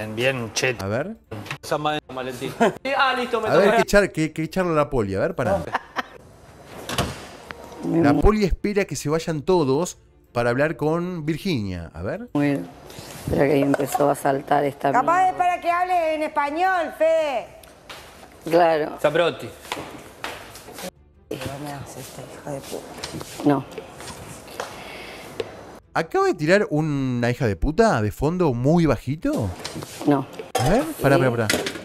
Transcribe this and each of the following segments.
bien cheto. A ver. San Valentín. Listo, me A ver, toca. que echarle a la poli. A ver, pará. La poli espera que se vayan todos para hablar con Virginia. A ver. Bueno, espera que ahí empezó a saltar esta... Capaz es para que hable en español, Fede. Claro. Zaprotti. ¿Qué me hace esta hija de puta? No. ¿Acaba de tirar una hija de puta de fondo muy bajito? No. A ver, pará. ¿Qué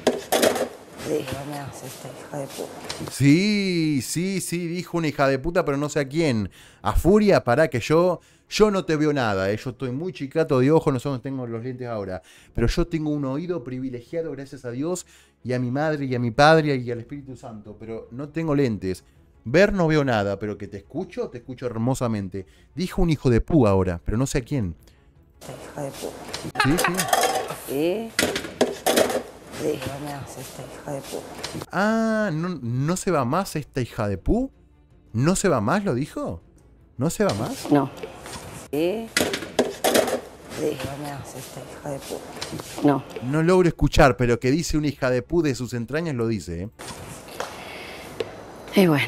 me hace esta hija de puta? Sí, dijo una hija de puta, pero no sé a quién. A Furia, pará, que yo no te veo nada. Yo estoy muy chicato de ojo, no sé dónde tengo los lentes ahora. Pero yo tengo un oído privilegiado, gracias a Dios, y a mi madre, y a mi padre, y al Espíritu Santo. Pero no tengo lentes. Ver no veo nada, pero que te escucho hermosamente. Dijo un hijo de pu ahora, pero no sé a quién. Esta hija de puta. ¿Sí? ¿Qué me hace esta hija de puta? Ah, ¿no se va más esta hija de pu? ¿No se va más, lo dijo? ¿No se va más? No. ¿Sí? ¿Qué me hace esta hija de puta? No. No logro escuchar, pero que dice una hija de pu de sus entrañas lo dice, ¿eh? Y bueno.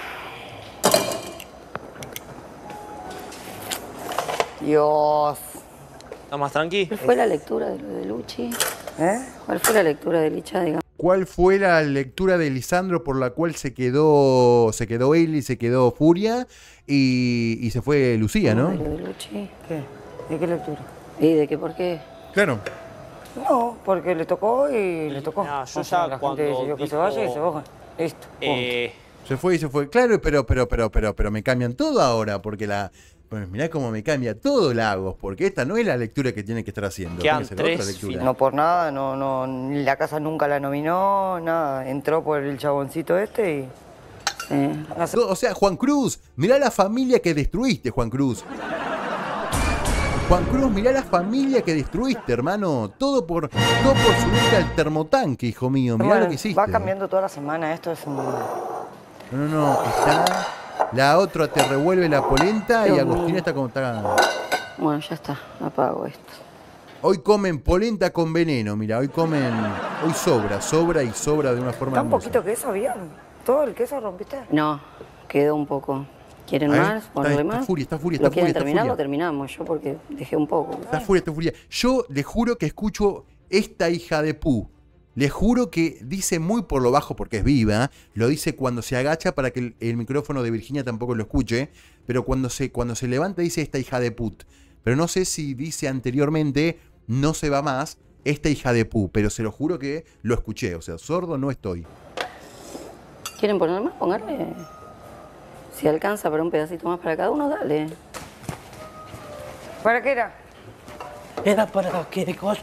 Dios. ¿Está más tranqui? ¿Cuál fue la lectura de lo de Luchi? ¿Cuál fue la lectura de Licha, digamos? ¿Cuál fue la lectura de Lisandro por la cual se quedó él y se quedó Furia y se fue Lucía, ¿no? ¿De lo de Luchi? ¿Qué? ¿De qué lectura? ¿Y de qué por qué? Claro. No, porque le tocó y le tocó. No, yo O ya sea, la cuando gente decidió que se dijo- vaya y se baja. Listo. punto. Se fue y se fue. Claro, pero me cambian todo ahora, porque pues mirá cómo me cambia todo Lagos, porque esta no es la lectura que tiene que estar haciendo. Quedan Tiene que ser otra 3 lectura. No por nada, ni la casa nunca la nominó, nada. Entró por el chaboncito este y... Sí. O sea, Juan Cruz, mirá la familia que destruiste, Juan Cruz. Juan Cruz, mirá la familia que destruiste, hermano. Todo por subirte al termotanque, hijo mío. Mirá Bueno, lo que hiciste. va cambiando toda la semana, esto es un... No, está... La otra te revuelve la polenta y Dios Agostina mío. está como está. Bueno, ya está. Apago esto. Hoy comen polenta con veneno, mira, hoy sobra y sobra de una forma ¿Está un hermosa. poquito queso bien? ¿Todo el queso rompiste? No, quedó un poco. ¿Quieren A ver, más? ¿Ponerle está más? furia, está furia, ¿Lo está quieren furia, está terminar? furia. Lo terminamos yo porque dejé un poco. Está furia. Yo le juro que escucho esta hija de pu. Le juro que dice muy por lo bajo porque es viva. Lo dice cuando se agacha para que el micrófono de Virginia tampoco lo escuche. Pero cuando se levanta dice esta hija de put. Pero no sé si dice anteriormente no se va más esta hija de pu. Pero se lo juro que lo escuché. O sea, sordo no estoy. ¿Quieren poner más? Pongarle. Si alcanza para un pedacito más para cada uno, dale. ¿Para qué era? Era para qué cosa.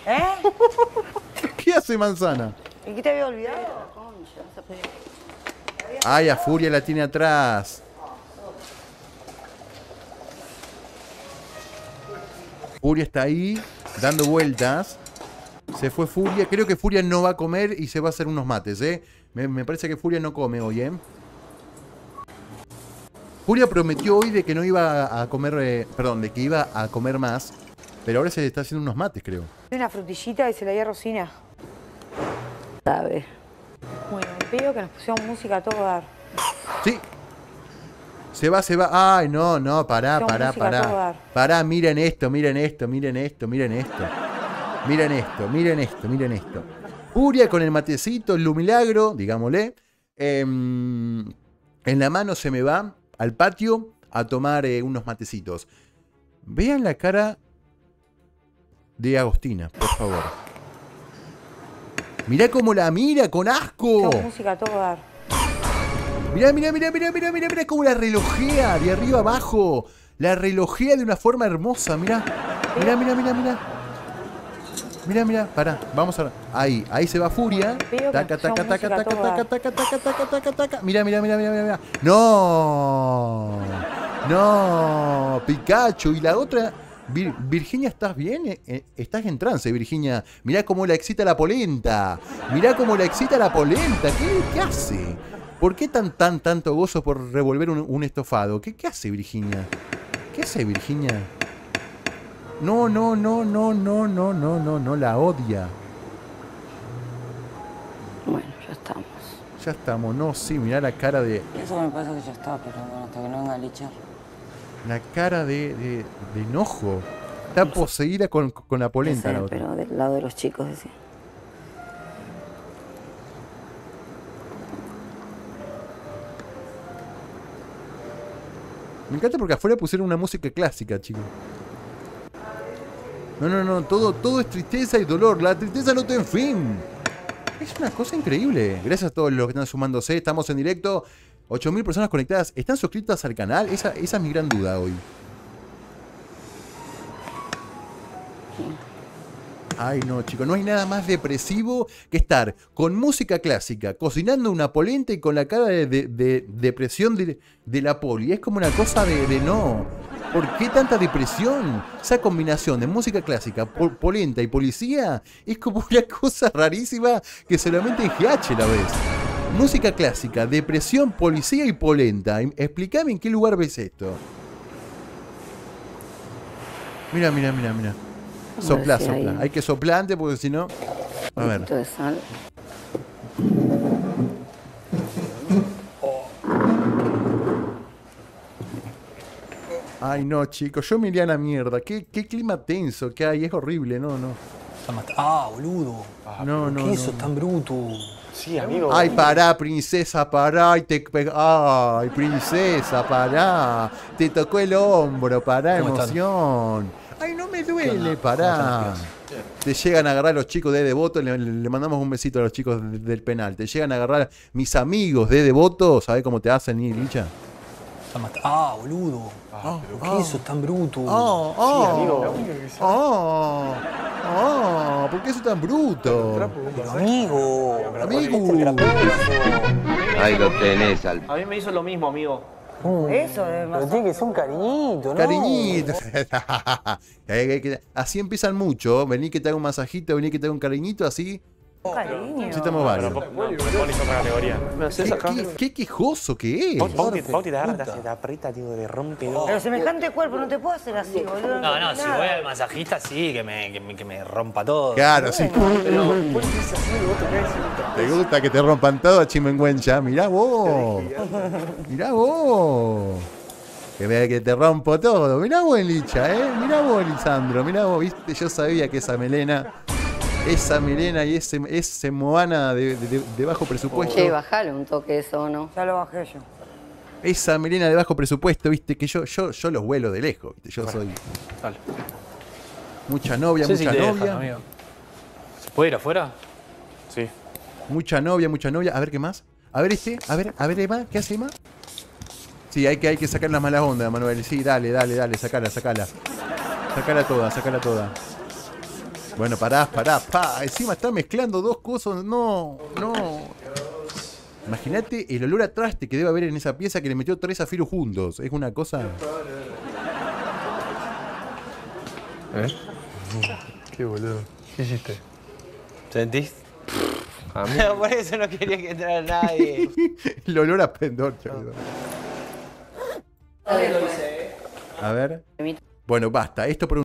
¿Qué hace Manzana? ¿Y qué te había olvidado? Ay, a Furia la tiene atrás. Furia está ahí, dando vueltas. Se fue Furia. Creo que Furia no va a comer y se va a hacer unos mates, ¿eh? Me parece que Furia no come hoy, ¿eh? Furia prometió hoy de que no iba a comer, de que iba a comer más. Pero ahora se está haciendo unos mates, creo. Una frutillita y se la di a Rosina. Sabe. Bueno, pido que nos pusieron música a todo dar. Sí. Se va. Ay, no, pará. Pará, miren esto. Miren esto. Furia con el matecito, el milagro, digámosle. En la mano se me va al patio a tomar unos matecitos. Vean la cara de Agostina, por favor. Mirá cómo la mira, con asco. Tengo música a todo dar. Mirá cómo la relojea de arriba abajo. La relojea de una forma hermosa, mirá. Mirá, pará, vamos a... Ahí se va Furia. Taca. Mirá. No, Pikachu. Y la otra... Virginia, ¿estás bien? Estás en trance, Virginia. Mirá cómo la excita la polenta. ¿Qué hace? ¿Por qué tanto gozo por revolver un estofado? ¿Qué hace Virginia? No, no, no, no, no, no, no, no, no, la odia. Bueno, ya estamos. Ya estamos, no, sí, mirá la cara de... Eso me parece que ya está, pero bueno, hasta que no venga a lichar. La cara de enojo. Está poseída con la polenta la otra. Pero del lado de los chicos, decía. Me encanta porque afuera pusieron una música clásica, chicos. No, no, no, todo es tristeza y dolor. La tristeza no tiene fin. Es una cosa increíble. Gracias a todos los que están sumándose. Estamos en directo. 8000 personas conectadas. ¿Están suscritas al canal? Esa es mi gran duda hoy. Ay, no, chicos, no hay nada más depresivo que estar con música clásica, cocinando una polenta y con la cara de depresión de la poli. Es como una cosa de no. ¿Por qué tanta depresión? Esa combinación de música clásica, polenta y policía es como una cosa rarísima que solamente en GH la ves. Música clásica, depresión, policía y polenta. Explícame en qué lugar ves esto. Mira, mira, mira, mira. Sopla, si sopla. Hay que soplar antes porque si no... A Un ver. poquito de sal. Ay, no, chicos. Yo me iría a la mierda. ¿Qué clima tenso que hay? Es horrible. No, no. Ah, boludo. No, no, ¿Qué sos no. tan bruto? Sí, amigo. Ay, pará, princesa, pará. Ay, princesa, pará. Te tocó el hombro, pará, ¿Cómo están? emoción. Ay, no me duele, onda? pará. ¿Cómo Te llegan a agarrar los chicos de Devoto, le mandamos un besito a los chicos del penal. Te llegan a agarrar mis amigos de Devoto, ¿sabés cómo te hacen, Licha? Ah, boludo. ¿Pero qué sos tan bruto? Oh, amigo. ¿Por qué sos tan bruto? Pero amigo. Amigo. Ahí lo tenés al... A mí me hizo lo mismo, amigo. Eso es Pero tiene que ser un cariñito, ¿no? Cariñito. Así empiezan mucho. Vení que te haga un masajito, vení que te haga un cariñito, así. cariño. Sí, estamos varios. Poli es otra categoría. ¿Me haces acá? ¿Qué quejoso que es? Bauti te agarra, te aprieta, tío, te rompe. Pero semejante cuerpo, no te puedo hacer así, boludo. No, no, tiene si nada. voy al masajista, sí, que me rompa todo. Claro, sí. Pero, Te gusta que te rompan todo, Chimenguencha. Mirá vos. Mirá vos. Que te rompo todo. Mirá vos, Licha, Mirá vos, Lisandro. Mirá vos, viste, yo sabía que esa melena y ese Moana de bajo presupuesto. Che, bajale un toque eso, ¿no? Ya lo bajé yo. Esa melena de bajo presupuesto, viste, que yo los vuelo de lejos, viste. Yo soy dale. mucha novia, No sé si mucha te novia. dejan, amigo. ¿Se puede ir afuera? Sí. Mucha novia, mucha novia. A ver qué más. A ver a ver Emma, ¿qué hace Emma? Sí, hay que sacar las malas ondas, Manuel. Sí, dale, sacala. Sacala toda. Bueno, pará. Encima está mezclando dos cosas. No. Imagínate el olor a traste que debe haber en esa pieza que le metió 3 zafiros juntos. Es una cosa. Qué boludo. ¿Qué hiciste? ¿Sentís? Por eso no quería que entrara nadie. El olor a pendor, chaval. A ver. Bueno, basta. Esto por un